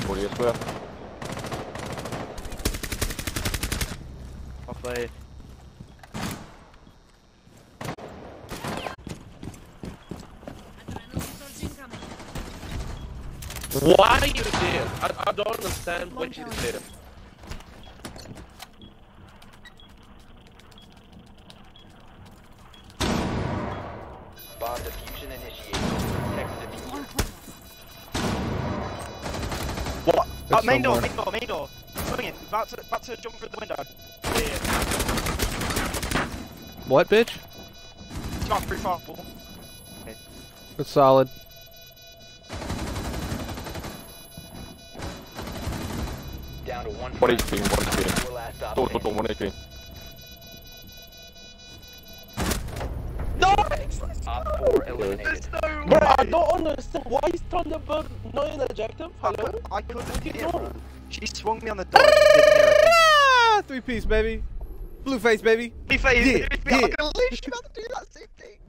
40, I swear. I'll play. Why are you there? I don't understand what you did. Bomb diffusion initiated. Protect the diffuser. What? Main door, main door. Coming in. About to jump through the window. Yeah. What, bitch? It's not pretty far. Okay. It's solid. Down to one. 1 HP, 1 HP. Four last stop Door, standing. 1 HP. Op 4 eliminated. Bro, I don't understand. Why is Thunderbird not in objective? Hello? I couldn't hear No. her. She swung me on the door. She didn't hear a thing. Ah, 3-piece, baby. Blue face, baby. He faced Yeah, I'm yeah. gonna literally about to do that same thing.